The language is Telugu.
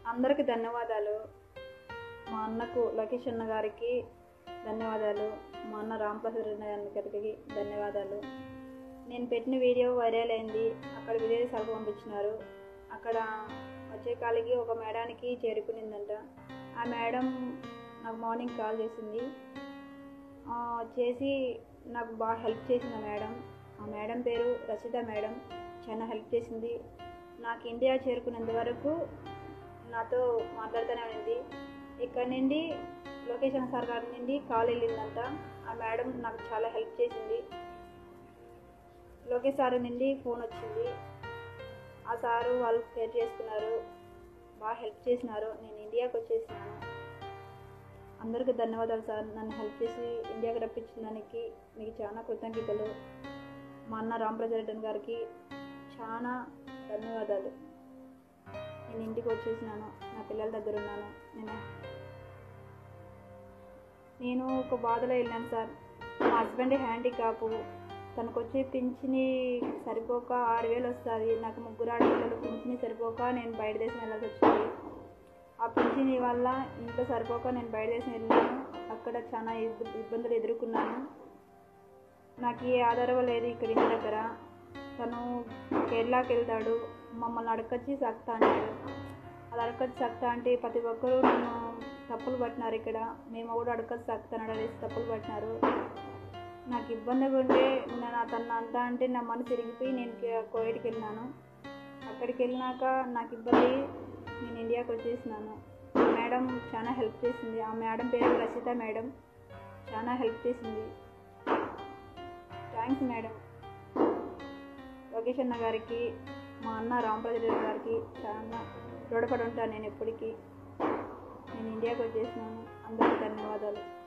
అందరికీ ధన్యవాదాలు. మా అన్నకు లోకేష్ అన్న గారికి ధన్యవాదాలు. మా అన్న రాంప్రసాద్ అన్న గారికి ధన్యవాదాలు. నేను పెట్టిన వీడియో వైరల్ అయింది. అక్కడ విదేశాలకు పంపించినారు. అక్కడ వచ్చే కాలికి ఒక మేడానికి చేరుకునిందంట. ఆ మేడం నాకు మార్నింగ్ కాల్ చేసింది. చేసి నాకు బాగా హెల్ప్ చేసింది మేడం. ఆ మేడం పేరు రచిత మేడం. చాలా హెల్ప్ చేసింది. నాకు ఇండియా చేరుకునేంత వరకు నాతో మాట్లాడుతూనే ఉంది. ఇక్కడ నుండి లొకేషన్ సార్ గారి నుండి కాల్ వెళ్ళిందంట. ఆ మేడం నాకు చాలా హెల్ప్ చేసింది. లోకేష్ సార్ నుండి ఫోన్ వచ్చింది. ఆ సారు వాళ్ళు కేర్ చేసుకున్నారు, బాగా హెల్ప్ చేసినారు. నేను ఇండియాకి వచ్చేసినాను. అందరికీ ధన్యవాదాలు సార్. నన్ను హెల్ప్ చేసి ఇండియాకి రప్పించిన దానికి మీకు చాలా కృతజ్ఞతలు. మా అన్న రాంప్రసాద్ గారికి చాలా ధన్యవాదాలు. నేను ఇంటికి వచ్చేసినాను. నా పిల్లల దగ్గర ఉన్నాను. నేను ఒక బాధలో వెళ్ళాను సార్. మా హస్బెండ్ హ్యాండిక్యాప్. తనకు వచ్చే పింఛని సరిపోక 6,000 వస్తుంది. నాకు 3 ఆడపిల్లలు. పింఛని సరిపోక నేను బయట దేశం వెళ్ళాల్సి వచ్చింది. ఆ పింఛని వల్ల ఇంట్లో సరిపోక నేను బయట దేశం వెళ్ళాను. అక్కడ చాలా ఇబ్బందులు ఎదుర్కొన్నాను. నాకు ఏ ఆధారం లేదు ఇక్కడ ఇంటి దగ్గర. తను కేరళకి వెళ్తాడు. మమ్మల్ని అడకొచ్చి సక్తా అంటాడు. అది అడకొచ్చి సక్తా అంటే ప్రతి ఒక్కరూ నన్ను తప్పులు పట్టినారు. ఇక్కడ మేము కూడా అడకొచ్చి సక్తాను అనేసి తప్పులు పట్టినారు. నాకు ఇబ్బందిగా ఉంటే తను అంతా అంటే నా మనసు తిరిగిపోయి నేను కోవిడ్కి వెళ్ళినాను. అక్కడికి వెళ్ళినాక నాకు ఇబ్బంది, నేను ఇండియాకి వచ్చేసినాను. మేడం చాలా హెల్ప్ చేసింది. ఆ మేడం పేరు రచిత మేడం. చాలా హెల్ప్ చేసింది. Thanks madam. లోకేష్ అన్న గారికి, మా అన్న రాంప్రసాద్ గారికి చాలా రుణపడి ఉంటాను నేను ఎప్పటికీ. నేను ఇండియాకి వచ్చేసినాను. అందరికీ ధన్యవాదాలు.